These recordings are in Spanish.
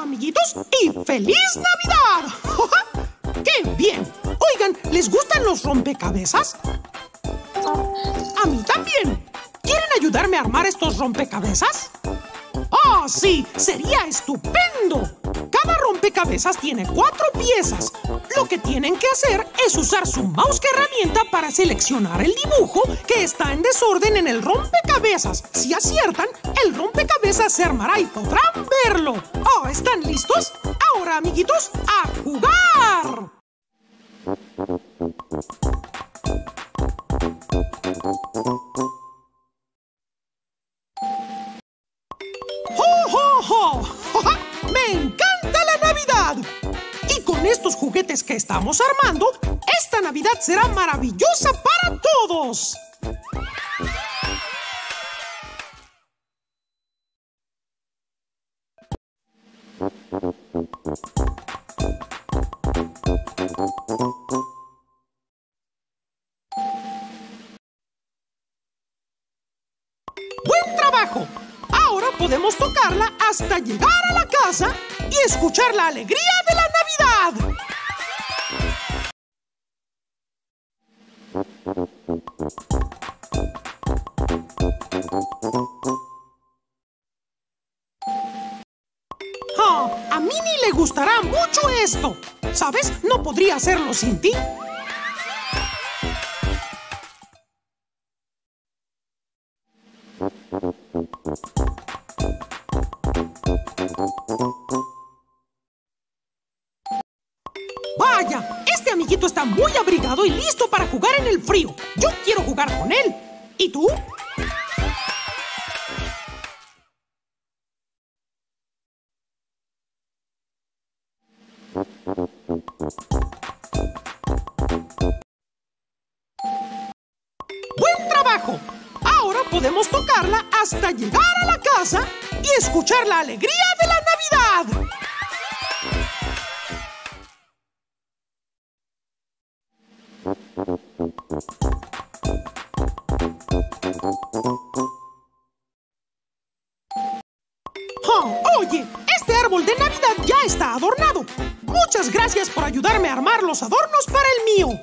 amiguitos, y ¡feliz Navidad! ¡Qué bien! Oigan, ¿les gustan los rompecabezas? A mí también. ¿Quieren ayudarme a armar estos rompecabezas? ¡Oh, sí! ¡Sería estupendo! Cada rompecabezas tiene 4 piezas. Lo que tienen que hacer es usar su mouse como herramienta para seleccionar el dibujo que está en desorden en el rompecabezas. Si aciertan, el rompecabezas se armará y podrán verlo. ¡Oh, están listos! Ahora, amiguitos, ¡a jugar! ¡Ho, ho, ho! ¡Me encanta la Navidad! Y con estos juguetes que estamos armando, esta Navidad será maravillosa para todos. ¡Buen trabajo! Ahora podemos tocarla hasta llegar a la casa y escuchar la alegría de la Navidad. A Minnie le gustará mucho esto. ¿Sabes? No podría hacerlo sin ti. ¡Vaya! Este amiguito está muy abrigado y listo para jugar en el frío. Yo quiero jugar con él. ¿Y tú? ¡Buen trabajo! Ahora podemos tocarla hasta llegar a la casa y escuchar la alegría de la Navidad. Oye, este árbol de Navidad ya está adornado. Muchas gracias por ayudarme a armar los adornos para el mío.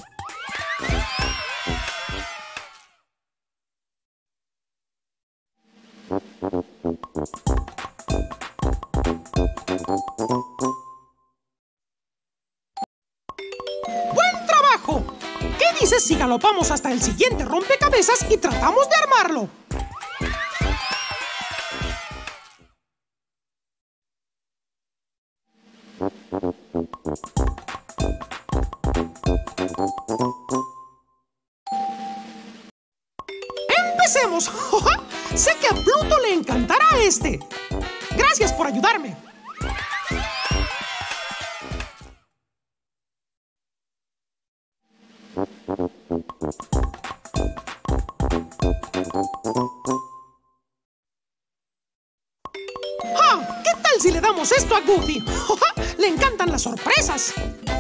¡Buen trabajo! ¿Qué dices si galopamos hasta el siguiente rompecabezas y tratamos de armarlo? ¡Empecemos! Sé que a Pluto le encantará este. Gracias por ayudarme. ¿Qué tal si le damos esto a Goofy? Le encantan las sorpresas.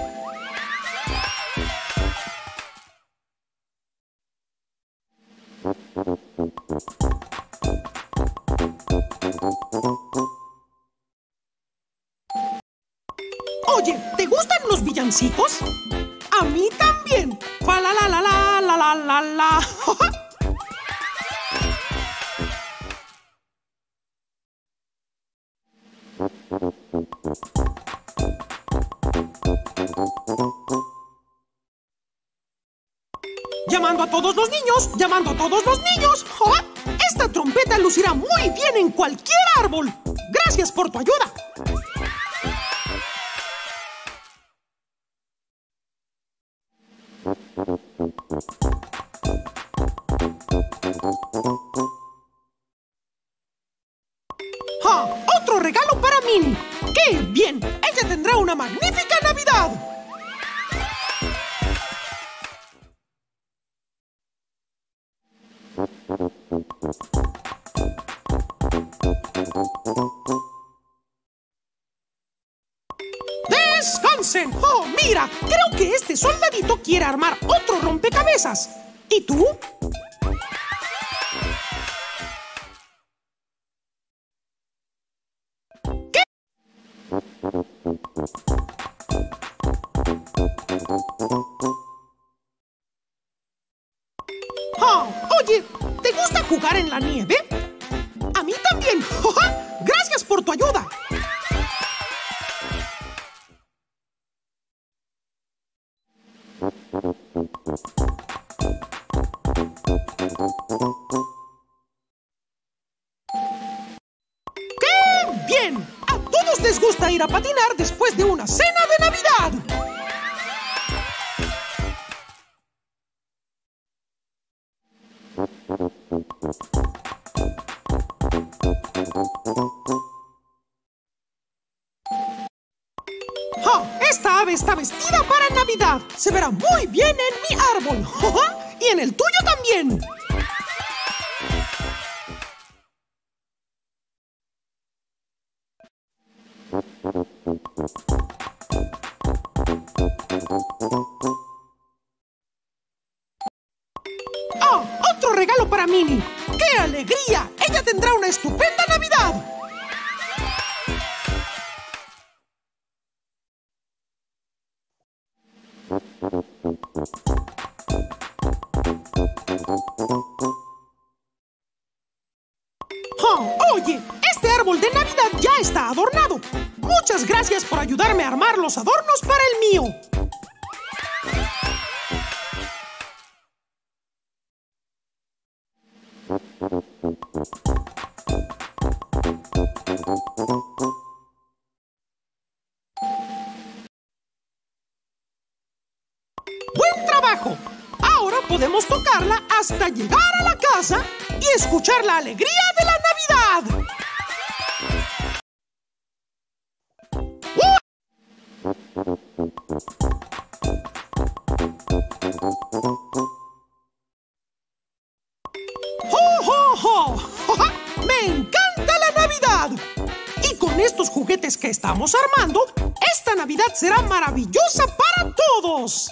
Oye, ¿te gustan los villancicos? A mí también. Fa la la la la la la la la. Llamando a todos los niños, llamando a todos los niños. Esta trompeta lucirá muy bien en cualquier árbol. Gracias por tu ayuda. ¡Otro regalo para Minnie! ¡Qué bien! Ella tendrá una magnífica Navidad. ¡Descansen! ¡Oh, mira! Creo que este soldadito quiere armar otro rompecabezas. ¿Y tú? Oye, ¿te gusta jugar en la nieve? A mí también. Gracias por tu ayuda. ¡Qué bien! A todos les gusta ir a patinar después de una cena de Navidad. Esta ave está vestida para Navidad. Se verá muy bien en mi árbol. Y en el tuyo también. ¡Otro regalo para Minnie! ¡Qué alegría! ¡Ella tendrá una estupenda Navidad! Oye, este árbol de Navidad ya está adornado. Muchas gracias por ayudarme a armar los adornos para el mío. ¡Buen trabajo! Ahora podemos tocarla hasta llegar a la casa y escuchar la alegría de la Navidad. ¡Ho, ho, ho! ¡Me encanta la Navidad! Y con estos juguetes que estamos armando, esta Navidad será maravillosa para todos.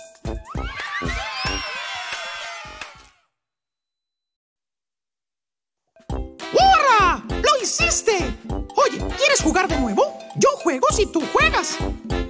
¡Hurra! ¡Lo hiciste! Oye, ¿quieres jugar de nuevo? Yo juego si tú juegas.